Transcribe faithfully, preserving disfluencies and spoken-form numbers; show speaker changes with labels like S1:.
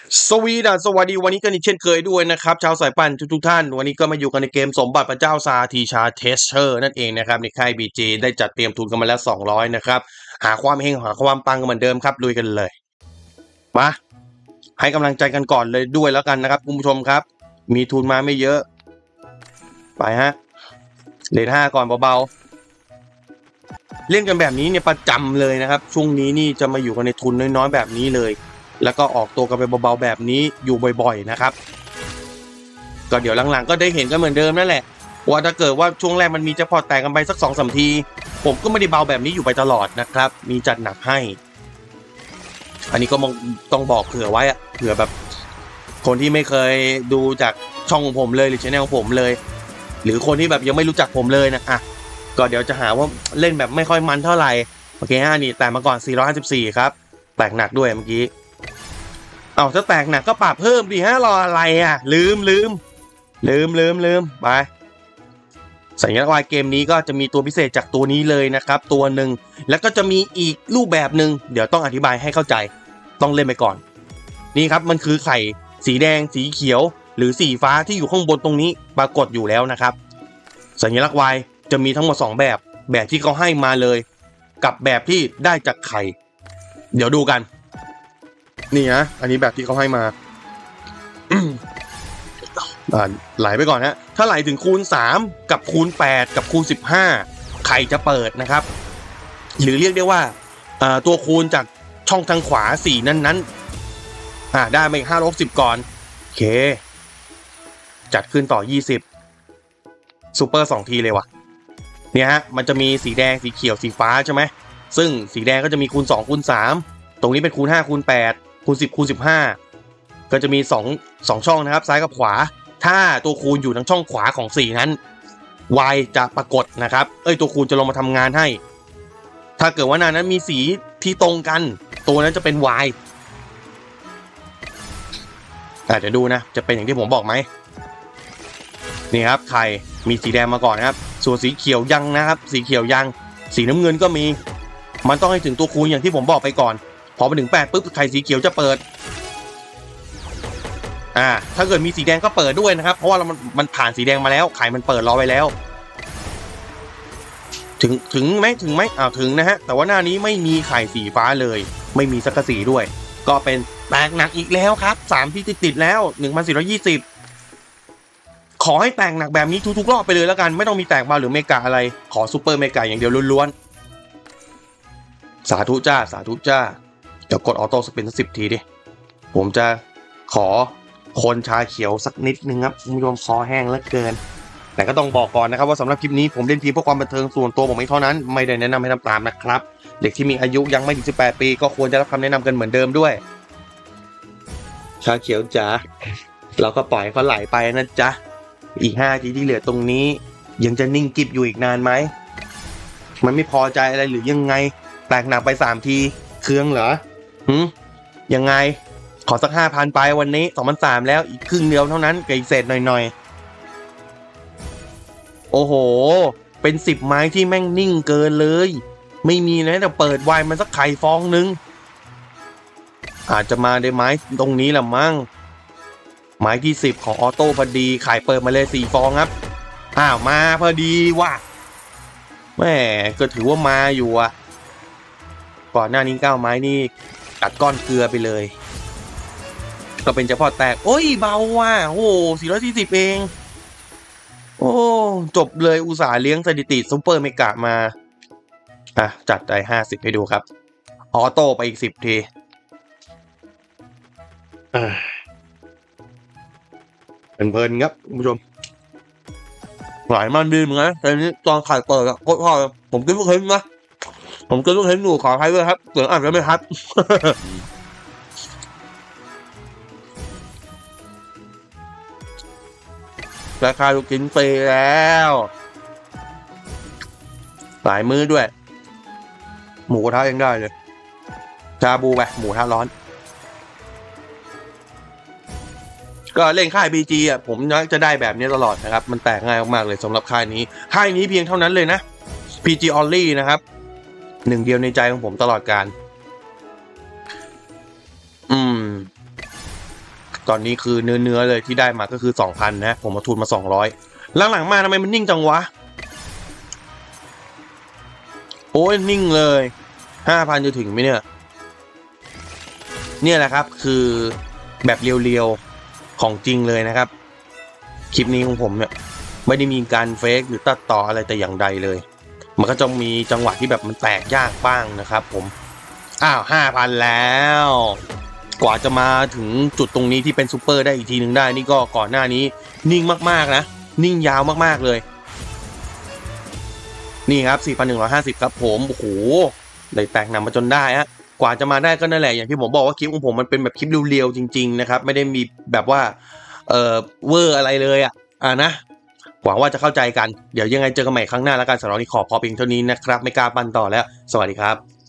S1: สวีดัสสวัสดีวันนี้กันอีกเช่นเคยด้วยนะครับชาวสายปั่นทุกๆท่านวันนี้ก็มาอยู่กันในเกมสมบัติพระเจ้าซาทีชาเทสเชอร์นั่นเองนะครับในค่าย บี จี ได้จัดเตรียมทุนกันมาแล้วสองร้อยนะครับหาความเฮงหาความปังกันเหมือนเดิมครับลุยกันเลยมาให้กำลังใจกันก่อนเลยด้วยแล้วกันนะครับคุณผู้ชมครับมีทุนมาไม่เยอะไปฮะเลทห้าก่อนเบาๆเล่นกันแบบนี้เนี่ยประจำเลยนะครับช่วงนี้นี่จะมาอยู่กันในทุนน้อยๆแบบนี้เลยแล้วก็ออกตัวกันไปเบาๆแบบนี้อยู่บ่อยๆนะครับก็เดี๋ยวหลังๆก็ได้เห็นกันเหมือนเดิมนั่นแหละว่าถ้าเกิดว่าช่วงแรกมันมีจะพอแตกกันไปสักสองสามทีผมก็ไม่ได้เบาแบบนี้อยู่ไปตลอดนะครับมีจัดหนักให้อันนี้ก็ต้องบอกเผื่อไว้อะเผื่อแบบคนที่ไม่เคยดูจากช่องของผมเลยหรือช่องของผมเลยหรือคนที่แบบยังไม่รู้จักผมเลยนะอ่ะก็เดี๋ยวจะหาว่าเล่นแบบไม่ค่อยมันเท่าไหร่โอเคฮะนี่แต่มาก่อนสี่ร้อยห้าสิบสี่ครับแตกหนักด้วยเมื่อกี้เอาถ้าแตกหนักก็ปรับเพิ่มดิฮะรออะไรอ่ะลืมลืมลืมลืมลืมไปสัญลักษณ์วายเกมนี้ก็จะมีตัวพิเศษจากตัวนี้เลยนะครับตัวหนึ่งแล้วก็จะมีอีกรูปแบบหนึ่งเดี๋ยวต้องอธิบายให้เข้าใจต้องเล่นไปก่อนนี่ครับมันคือไข่สีแดงสีเขียวหรือสีฟ้าที่อยู่ข้างบนตรงนี้ปรากฏอยู่แล้วนะครับสัญลักษณ์วายจะมีทั้งหมดสองแบบแบบที่เขาให้มาเลยกับแบบที่ได้จากไข่เดี๋ยวดูกันนี่นะอันนี้แบบที่เขาให้มา ไหลไปก่อนฮะถ้าไหลถึงคูณสามกับคูณแปดกับคูณสิบห้าไข่จะเปิดนะครับหรือเรียกได้ว่าตัวคูณจากช่องทางขวาสี่นั้นๆอ่าได้มาอีกห้าลบสิบก่อนโอเคจัดขึ้นต่อยี่สิบซูเปอร์สองทีเลยวะเนี่ยฮะมันจะมีสีแดงสีเขียวสีฟ้าใช่ไหมซึ่งสีแดงก็จะมีคูณสองคูณสามตรงนี้เป็นคูณห้าคูณแปดคูณสิบคูณสิบห้าก็จะมีสอง สองช่องนะครับซ้ายกับขวาถ้าตัวคูณอยู่ทางช่องขวาของสี่นั้น y จะปรากฏนะครับเอ้ยตัวคูณจะลงมาทำงานให้ถ้าเกิดว่าหน้านั้นมีสีที่ตรงกันตัวนั้นจะเป็น y อาจจะดูนะจะเป็นอย่างที่ผมบอกไหมนี่ครับไข่มีสีแดงมาก่อนนะครับส่วนสีเขียวยังนะครับสีเขียวยังสีน้ำเงินก็มีมันต้องให้ถึงตัวคูณอย่างที่ผมบอกไปก่อนพอไปถึงแปดปุ๊บไข่สีเขียวจะเปิดอ่าถ้าเกิดมีสีแดงก็เปิดด้วยนะครับเพราะว่ามันมันผ่านสีแดงมาแล้วไข่มันเปิดรอไว้แล้วถึงถึงไหมถึงไหมอ้าวถึงนะฮะแต่ว่าหน้านี้ไม่มีไข่สีฟ้าเลยไม่มีสักสีด้วยก็เป็นแตกหนักอีกแล้วครับสามที่ติดติดแล้วหนึ่งพันสี่ร้อยยี่สิบขอให้แตกหนักแบบนี้ทุกๆรอบไปเลยแล้วกันไม่ต้องมีแตกมาหรือเมกะอะไรขอซูเปอร์เมกะอย่างเดียวล้วนๆสาธุจ้าสาธุจ้าเดี๋ยวกดออโต้สปินสักสิบทีดิผมจะขอคนชาเขียวสักนิดนึงครับคุณผู้ชมคอแห้งเหลือเกินแต่ก็ต้องบอกก่อนนะครับว่าสำหรับคลิปนี้ผมเล่นเพียงเพื่อความบันเทิงส่วนตัวผมเองเท่านั้นไม่ได้แนะนำให้ทำตามนะครับเด็กที่มีอายุยังไม่ถึงสิบแปดปีก็ควรจะรับคำแนะนำกันเหมือนเดิมด้วยชาเขียวจ๋าเราก็ปล่อยเขาไหลไปนะจ๊ะอีกห้าทีที่เหลือตรงนี้ยังจะนิ่งกิบอยู่อีกนานไหมมันไม่พอใจอะไรหรือยังไงแตกหนักไปสามทีเครื่องเหรอหืมยังไงขอสักห้าพันไปวันนี้สองพันสามแล้วอีกครึ่งเดียวเท่านั้นกับอีกเศษหน่อยๆโอ้โหเป็นสิบไม้ที่แม่งนิ่งเกินเลยไม่มีนะแต่เปิดไวมันสักไข่ฟองนึงอาจจะมาได้ไม้ตรงนี้แหละมั้งไม้ที่สิบของออโต้พอดีไข่เปิดมาเลยสี่ฟองครับอ้าวมาพอดีว่ะแม่ก็ถือว่ามาอยู่อ่ะก่อนหน้านี้เก้าไม้นี่กัดก้อนเกลือไปเลยก็เป็นเฉพาะแตกโอ้ยเบาว่ะโอ้สี่ร้อยสี่สิบเองโอ้จบเลยอุตส่าห์เลี้ยงสถิติซุปเปอร์เมกะมาอ่ะจัดได้ห้าสิบให้ดูครับออโต้ไปอีกสิบทีเพลินๆครับคุณผู้ชมหลายมันดีเหมือนกันแต่นี้ตอนไข่เปิดอะโคตรพอผมกินลูกเห็นนะผมกินลูกเห็นหนูขอใครด้วยครับเสียงอ่านแล้วไม่ครับราคาลูกชิ้นฟรีแล้วหลายมื้อด้วยหมูกระทะยังได้เลยชาบูไปหมูกระทะร้อนก็เล่นค่าย บี จี อ่ะผมน่าจะได้แบบนี้ตลอดนะครับมันแตกง่ายมากๆเลยสำหรับค่ายนี้ค่ายนี้เพียงเท่านั้นเลยนะ พี จี Only นะครับหนึ่งเดียวในใจของผมตลอดกาลอืมตอนนี้คือเนื้อเนื้อเลยที่ได้มาก็คือ สองพัน นะผมมาทุนมาสองร้อยหลังๆมาทำไมมันนิ่งจังวะโอ้ยนิ่งเลย ห้าพัน จะถึงไหมเนี่ยเนี่ยแหละครับคือแบบเรียวๆของจริงเลยนะครับคลิปนี้ของผมเนี่ยไม่ได้มีการเฟกหรือตัดต่ออะไรแต่อย่างใดเลยมันก็จะมีจังหวะที่แบบมันแตกยากบ้างนะครับผมอ้าว ห้าพัน แล้วกว่าจะมาถึงจุดตรงนี้ที่เป็นซูเปอร์ได้อีกทีหนึ่งได้นี่ก็ก่อนหน้านี้นิ่งมากๆนะนิ่งยาวมากๆเลยนี่ครับ สี่พันหนึ่งร้อยห้าสิบ ครับผมโอ้โหได้แตกหนักมาจนได้ฮะกว่าจะมาได้ก็นั่นแหละอย่างที่ผมบอกว่าคลิปของผมมันเป็นแบบคลิปเรียวๆจริงๆนะครับไม่ได้มีแบบว่าเอ่อเวอร์อะไรเลยอ่ะอ่านะหวังว่าจะเข้าใจกันเดี๋ยวยังไงเจอกันใหม่ครั้งหน้าแล้วกันสำหรับวันนี้ขอพอเพียงเท่านี้นะครับไม่กล้าปั่นต่อแล้วสวัสดีครับ